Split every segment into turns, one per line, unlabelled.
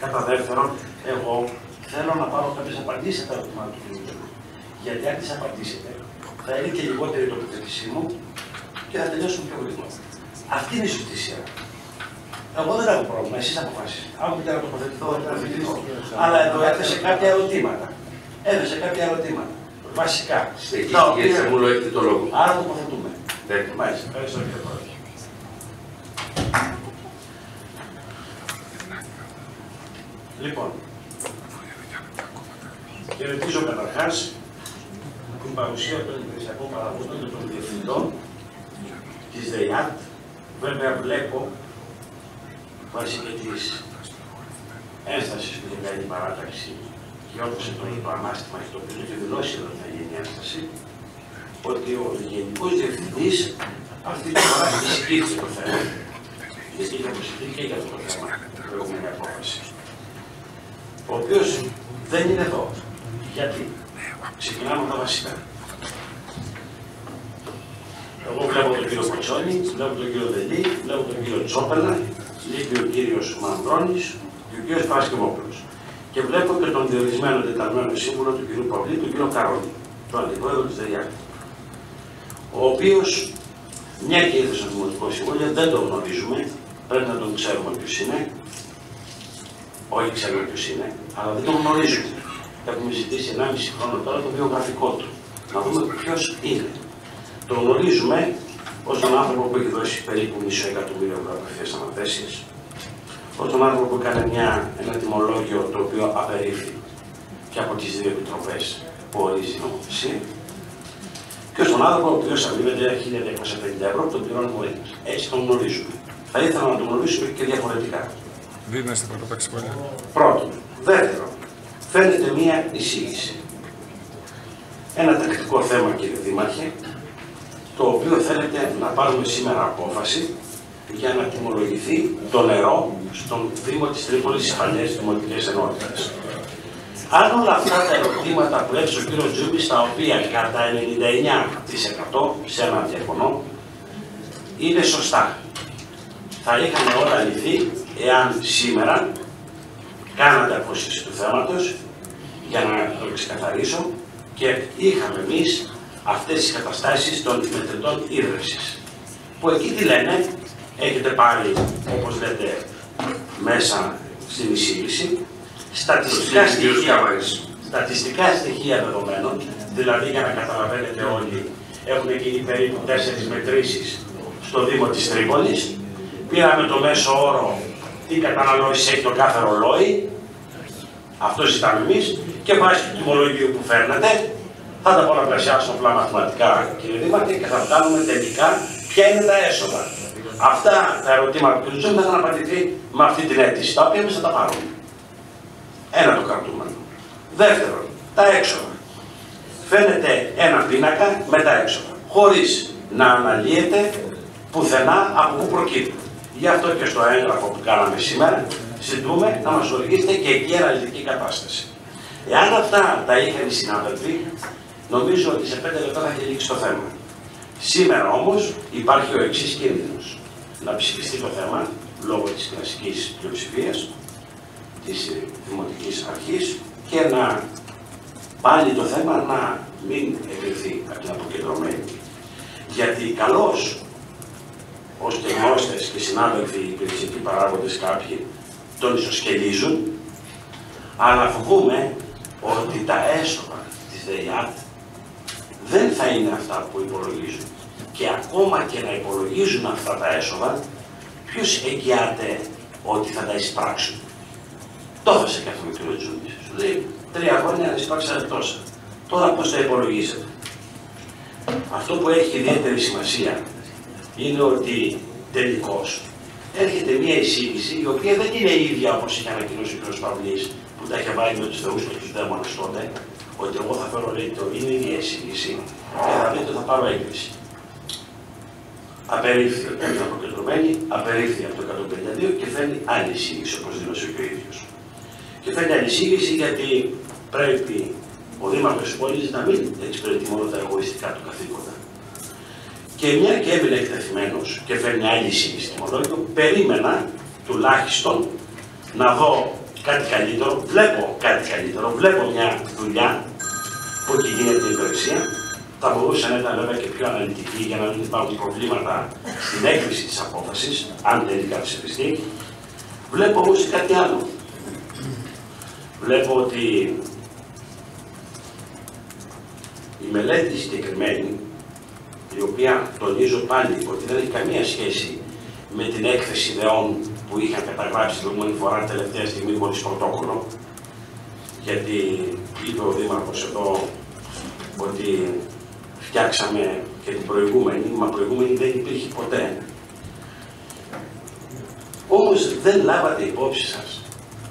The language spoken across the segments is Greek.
Κατά δεύτερον, εγώ θέλω να πάρω κάποιες απαντήσεις στα ερωτήματα του κ. Γιατί αν τις απαντήσετε, θα είναι και λιγότερη η τοποθέτησή μου και θα τελειώσουμε πιο γρήγορα. Αυτή είναι η σωστή σειρά. Εγώ δεν έχω πρόβλημα, εσείς αποφασίσετε. Αν μου πείτε να τοποθετηθώ, θα τοποθετηθώ. Αλλά εδώ έθεσε κάποια ερωτήματα. Έθεσε κάποια ερωτήματα. Βασικά.
Κύριε Σαμούλο, έχετε το λόγο.
Άρα τοποθετούμε. Μάλιστα. Ευχαριστώ κύριε Πρόεδρε. Λοιπόν, χαιρετίζω καταρχάς την παρουσία των υπηρεσιακών παραγόντων και των διευθυντών της ΔΕΙΑΤ. Βέβαια βλέπω, βάσει και της ένστασης που είχε κάνει η παράταξη και όπως το είπε το ανάστημα και το οποίο είχε δηλώσει ότι θα γίνει ένσταση, ότι ο Γενικός Διευθυντής αυτή τη φορά εισηγήθηκε το θέμα. Γιατί είχε αποσυρθεί και για αυτό το θέμα την προηγούμενη απόφαση. Ο οποίος δεν είναι εδώ. Γιατί? Ξεκινάμε από τα βασικά. Εγώ βλέπω τον κύριο Κοτσόνη, βλέπω τον κύριο Δελή, βλέπω τον κύριο Τσόπελα, λείπει ο κύριος Μανδρώνης και ο κύριος Παρασκευόπουλος. Και βλέπω και τον διορισμένο τεταγμένο σύμβουλο του κύριου Παυλή, τον κύριο Καρόνη, τον αντιπρόεδρο της ΔΕΙΑΚ. Ο οποίος, μια και ήρθε στο Δημοτικό Συμβούλιο, δεν τον γνωρίζουμε, πρέπει να τον ξέρουμε ποιος είναι. Όχι ξέρουμε ποιος είναι, αλλά δεν τον γνωρίζουμε. Έχουμε ζητήσει 1,5 χρόνο τώρα το βιογραφικό του. Να δούμε ποιος είναι. Τον γνωρίζουμε ως τον άνθρωπο που έχει δώσει περίπου $500,000 απευθείας αναθέσεις, ως τον άνθρωπο που έκανε ένα τιμολόγιο το οποίο απερίφθη και από τις δύο επιτροπές που ορίζει η νομοθεσία, και ως τον άνθρωπο ο οποίος αμείβεται €1.250 που τον πληρώνει ο Έλληνας. Έτσι τον γνωρίζουμε. Θα ήθελα να τον γνωρίσουμε και διαφορετικά.
Δίνεστε πρωτοπαίξη πολύ.
Πρώτον. Δεύτερον, φαίνεται μία εισήγηση. Ένα τακτικό θέμα, κύριε Δήμαρχε, το οποίο θέλετε να πάρουμε σήμερα απόφαση για να τιμολογηθεί το νερό στον Δήμο της Τρίπολης στις παλιές δημοτικές ενότητες. Αν όλα αυτά τα ερωτήματα που έθεσε ο κύριος Τζούμπης, τα οποία κατά 99% σε έναν διαφωνώ, είναι σωστά. Θα είχαν όλα λυθεί εάν σήμερα κάνατε απόσυρση του θέματος, για να το ξεκαθαρίσω, και είχαμε εμείς αυτές τις καταστάσεις των μετρητών ίδρυσης. Που εκεί τι λένε, έχετε πάρει, όπως λέτε, μέσα στην εισήγηση, στατιστικά στοιχεία δεδομένων, δηλαδή για να καταλαβαίνετε όλοι, έχουν γίνει περίπου 4 μετρήσεις στο Δήμο της Τρίπολης. Πήραμε το μέσο όρο, τι καταναλώσεις έχει το κάθε ρολόι, αυτό ζητάμε εμείς, και βάσει του τιμολογίου που φέρνετε, θα τα πολλαπλασιάσουμε απλά μαθηματικά, κύριε Δήμαρχε, και θα φτάνουμε τελικά ποια είναι τα έσοδα. Αυτά τα ερωτήματα που ζητούν θα απαντηθεί με αυτή την αίτηση, τα οποία εμείς θα τα πάρουμε. Ένα το κρατούμενο. Δεύτερον, τα έξοδα. Φαίνεται ένα πίνακα με τα έξοδα, χωρίς να αναλύεται πουθενά από πού προκύπτουν. Γι' αυτό και στο έγγραφο που κάναμε σήμερα, ζητούμε να μας οδηγήσετε και εκεί αναλυτική κατάσταση. Εάν αυτά τα είχαν οι συνάδελφοι, νομίζω ότι σε 5 λεπτά θα έχει λήξει το θέμα. Σήμερα όμως υπάρχει ο εξής κίνδυνος. Να ψηφιστεί το θέμα λόγω της κλασικής πλειοψηφίας της Δημοτικής Αρχής και να πάλι το θέμα να μην εγκριθεί από την αποκεντρωμένη. Γιατί καλώς, ως και γνώστες και συνάδελφοι υπηρεσιακοί παράγοντες κάποιοι τον ισοσκελίζουν, αλλά φοβούμε ότι τα έσοδα της ΔΕΙΑΤ δεν θα είναι αυτά που υπολογίζουν. Και ακόμα και να υπολογίζουν αυτά τα έσοδα, ποιος εγγυάται ότι θα τα εισπράξουν. Το έδωσε και αυτό με τον Τζούμπης. Σου λέει 3 χρόνια εισπράξατε τόσα. Τώρα πώς τα υπολογίσετε. Αυτό που έχει ιδιαίτερη σημασία είναι ότι τελικώς έρχεται μια εισήγηση η οποία δεν είναι η ίδια όπως είχε ανακοινώσει ο κ. Παυλής που τα είχε βάλει με τους θεούς και τους δαίμονες τότε, ότι εγώ θα φέρω, λέει, το είναι η ίδια εισήγηση και θα δείτε ότι θα πάρω έγκριση. Απερίφθη από την αποκεντρωμένη, απερίφθη από το 152 και φέρνει άλλη εισήγηση όπως δήλωσε και ο ίδιος. Και φέρνει άλλη εισήγηση γιατί πρέπει ο Δήμαρχος της πόλης να μην εξυπηρετεί μόνο τα εγωιστικά του καθήκοντα. Και μια και έμεινε εκτεθειμένος και φέρνει άλλη εισήγηση τιμολόγιο, περίμενα τουλάχιστον να δω κάτι καλύτερο, βλέπω κάτι καλύτερο, βλέπω μια δουλειά που εκεί γίνεται η υπηρεσία. Θα μπορούσε να ήταν βέβαια και πιο αναλυτική για να μην υπάρχουν προβλήματα στην έκρηση της απόφασης, αν τελικά ψηφιστεί. Βλέπω όμως κάτι άλλο. Βλέπω ότι η μελέτη συγκεκριμένη, η οποία τονίζω πάλι ότι δεν έχει καμία σχέση με την έκθεση ιδεών που είχαν καταγράψει την προηγούμενη φορά, τελευταία στιγμή χωρίς πρωτόκολλο, γιατί είπε ο Δήμαρχος εδώ ότι φτιάξαμε και την προηγούμενη, μα προηγούμενη δεν υπήρχε ποτέ. Όμως δεν λάβατε υπόψη σας,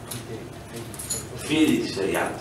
φίλοι της ΔΕΙΑΤ,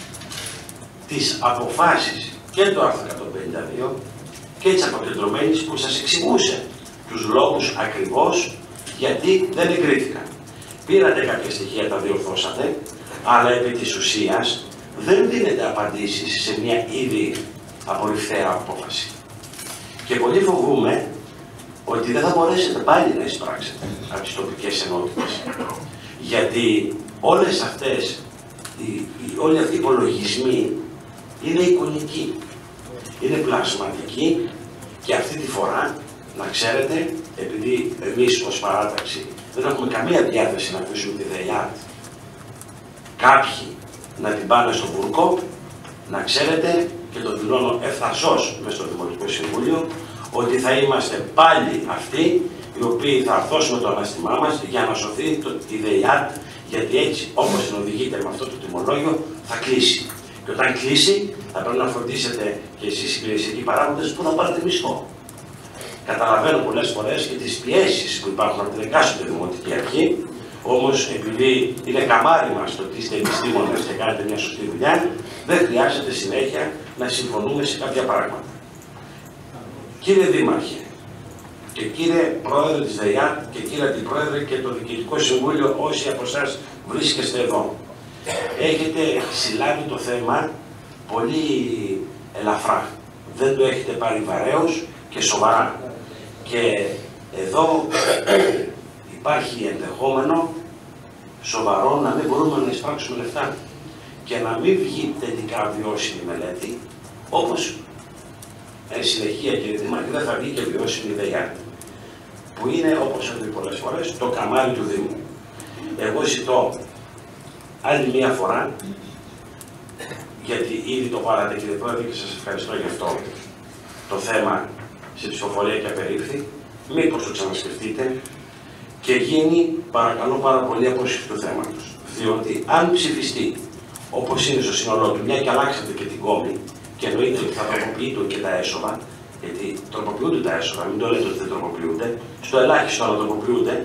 τις αποφάσεις και το άρθρο 152 και της αποκεντρωμένης που σας εξηγούσε τους λόγους ακριβώς γιατί δεν εγκρίθηκαν. Πήρατε κάποια στοιχεία, τα διορθώσατε, αλλά επί της ουσίας δεν δίνετε απαντήσεις σε μια ήδη απορριφθέα απόφαση. Και πολύ φοβούμαι ότι δεν θα μπορέσετε πάλι να εισπράξετε από τις τοπικές ενότητες. Γιατί όλες αυτές, όλοι αυτοί οι υπολογισμοί είναι εικονικοί, είναι πλασματικοί και αυτή τη φορά, να ξέρετε, επειδή εμείς ως παράταξη δεν έχουμε καμία διάθεση να αφήσουμε τη ΔΕΙΑΤ κάποιοι να την πάνε στο Βούρκο, να ξέρετε, και το δηλώνω ευθαρσώς μες στο Δημοτικό Συμβούλιο, ότι θα είμαστε πάλι αυτοί οι οποίοι θα δώσουμε το αναστημά μας για να σωθεί η ΔΕΙΑΤ, γιατί έτσι όπως οδηγείται με αυτό το τιμολόγιο θα κλείσει. Και όταν κλείσει θα πρέπει να φροντίσετε και εσείς οι υπηρεσιακοί παράγοντες που θα πάρετε μισθό. Καταλαβαίνω πολλές φορές και τις πιέσεις που υπάρχουν από την εκάστοτε δημοτική αρχή, όμως επειδή είναι καμάρι μας το ότι είστε επιστήμονες και κάνετε μια σωστή δουλειά, δεν χρειάζεται συνέχεια να συμφωνούμε σε κάποια πράγματα. Κύριε Δήμαρχε και κύριε Πρόεδρε της ΔΕΙΑΤ και κύριε Αντιπρόεδρε και το Διοικητικό Συμβούλιο, όσοι από εσάς βρίσκεστε εδώ, έχετε συλλάβει το θέμα πολύ ελαφρά. Δεν το έχετε πάρει βαρέως και σοβαρά. Και εδώ υπάρχει ενδεχόμενο σοβαρό να μην μπορούμε να εισπράξουμε λεφτά και να μην βγει τελικά βιώσιμη μελέτη, όπως εν συνεχεία, κύριε Δήμαρχε, δεν θα βγει και βιώσιμη ΔΕΙΑΤ, που είναι, όπως έχω πει πολλές φορές, το καμάρι του Δήμου. Εγώ ζητώ άλλη μία φορά, γιατί ήδη το πάρατε, κύριε Πρόεδρε, και σας ευχαριστώ γι' αυτό, το θέμα σε ψηφοφορία και απερίφθη, μήπως το ξανασκεφτείτε και γίνει, παρακαλώ πάρα πολύ, απόσυρση του θέματος. Διότι αν ψηφιστεί, όπως είναι στο σύνολό του, μια και αλλάξατε και την κόμη, και εννοείται ότι θα τροποποιείται και τα έσοδα, γιατί τροποποιούνται τα έσοδα, μην το λέτε ότι δεν τροποποιούνται, στο ελάχιστο αλλά τροποποιούνται,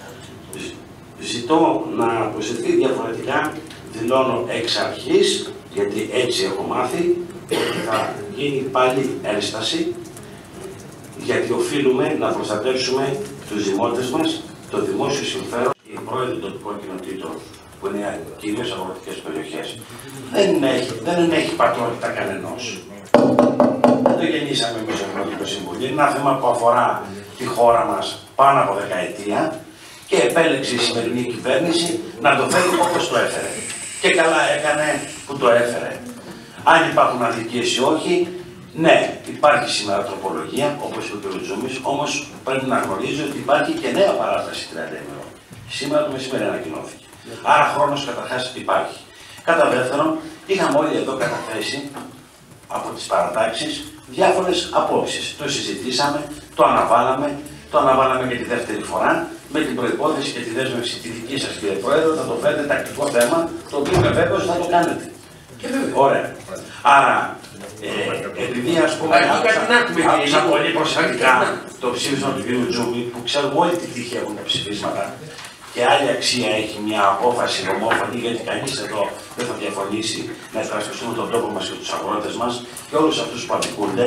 ζητώ να προσθεθεί διαφορετικά, δηλώνω εξ αρχής, γιατί έτσι έχω μάθει, ότι θα γίνει πάλι ένσταση, γιατί οφείλουμε να προστατεύσουμε τους δημότες μας, το δημόσιο συμφέρον. Οι πρόεδροι των τοπικών κοινοτήτων, που είναι κυρίως αγροτικές περιοχές, δεν έχει πατρότητα κανενός. Δεν το γεννήσαμε εμείς στο Δημοτικό Συμβούλιο. Είναι ένα θέμα που αφορά τη χώρα μας πάνω από δεκαετία και επέλεξε η σημερινή κυβέρνηση να το φέρει όπως το έφερε. Και καλά έκανε που το έφερε. Αν υπάρχουν αδικίες ή όχι, ναι, υπάρχει σήμερα τροπολογία, όπως είπε ο κ. Τζούμης, όμως πρέπει να γνωρίζει ότι υπάρχει και νέα παράταση 30 ημερών. Σήμερα το μεσημέρι ανακοινώθηκε. Άρα χρόνος καταρχάς υπάρχει. Κατά δεύτερον, είχαμε όλοι εδώ καταθέσει από τις παρατάξεις διάφορες απόψεις. Το συζητήσαμε, το αναβάλαμε και τη δεύτερη φορά, με την προϋπόθεση και τη δέσμευση τη δική σας, κύριε Πρόεδρε, θα το φέρετε τακτικό θέμα, το οποίο είμαι βέβαιος θα το κάνετε. Ωραία. Άρα, επειδή ας πούμε άκουσα πολύ προσεκτικά το ψήφισμα του κ. Τζούμη, που ξέρουμε όλη τη τύχη έχουν τα ψηφίσματα και άλλη αξία έχει μια απόφαση ομόφωνη, γιατί κανείς εδώ δεν θα διαφωνήσει να υπερασπιστούμε τον τόπο μας και τους αγρότες μας και όλους αυτούς που αδικούνται,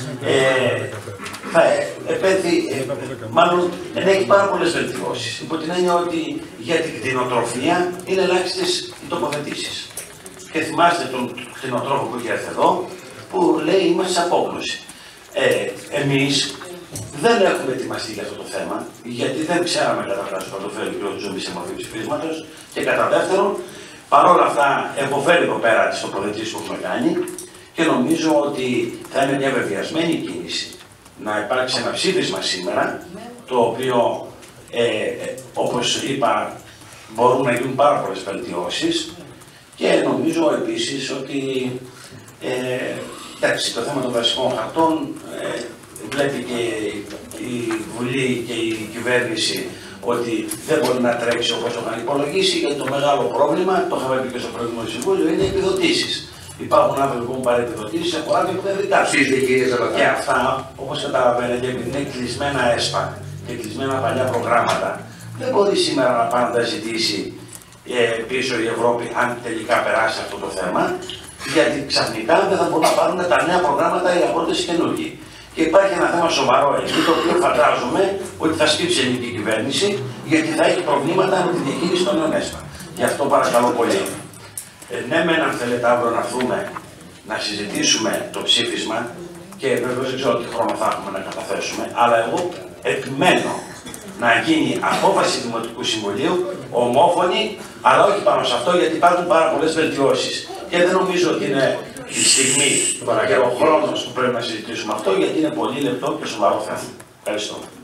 μάλλον έχει πάρα πολλές βελτιώσεις. Υπό την έννοια ότι για την κτηνοτροφία είναι ελάχιστες οι τοποθετήσεις. Και θυμάστε τον κτηνοτρόφο που είχε έρθει εδώ, που λέει είμαστε σε απόγνωση. Εμείς δεν έχουμε ετοιμαστεί για αυτό το θέμα, γιατί δεν ξέραμε καταρχάς ότι το φέρει ο κ. Τζούμπη σε μορφή ψηφίσματος. Και κατά δεύτερον, παρόλα αυτά, υποφέρει εδώ πέρα τις τοποθετήσεις που έχουμε κάνει και νομίζω ότι θα είναι μια βεβαιασμένη κίνηση να υπάρξει ένα ψήφισμα σήμερα, το οποίο, όπως είπα, μπορούν να γίνουν πάρα πολλές βελτιώσεις και νομίζω επίσης ότι εντάξει, το θέμα των δασικών χαρτών βλέπει και η Βουλή και η κυβέρνηση ότι δεν μπορεί να τρέξει όπως το είχαν υπολογίσει, γιατί το μεγάλο πρόβλημα, το είχαμε πει και στο προηγούμενο συμβούλιο, είναι οι επιδοτήσεις. Υπάρχουν άνθρωποι που έχουν πάρει επιδοτήσεις σε χωράκια που δεν δικάζουν. Και αυτά, όπως καταλαβαίνετε, επειδή είναι κλεισμένα ΕΣΠΑ και κλεισμένα παλιά προγράμματα, δεν μπορεί σήμερα να πάει να τα ζητήσει πίσω η Ευρώπη, αν τελικά περάσει αυτό το θέμα, γιατί ξαφνικά δεν θα μπορούν να πάρουν τα νέα προγράμματα οι αγρότες καινούργοι. Και υπάρχει ένα θέμα σοβαρό εκεί, το οποίο φαντάζομαι ότι θα σκύψει η ελληνική κυβέρνηση, γιατί θα έχει προβλήματα με τη διαχείριση των νέων ΕΣΠΑ. Γι' αυτό παρακαλώ πολύ. Ναι, μεν αν θέλετε αύριο να έρθουμε να συζητήσουμε το ψήφισμα, και βεβαίως δεν ξέρω τι χρόνο θα έχουμε να καταθέσουμε, αλλά εγώ επιμένω να γίνει απόφαση Δημοτικού Συμβουλίου, ομόφωνη, αλλά όχι πάνω σε αυτό, γιατί υπάρχουν πάρα πολλές βελτιώσεις. Και δεν νομίζω ότι είναι η στιγμή και ο χρόνος που πρέπει να συζητήσουμε αυτό, γιατί είναι πολύ λεπτό και σοβαρό θέμα. Ευχαριστώ.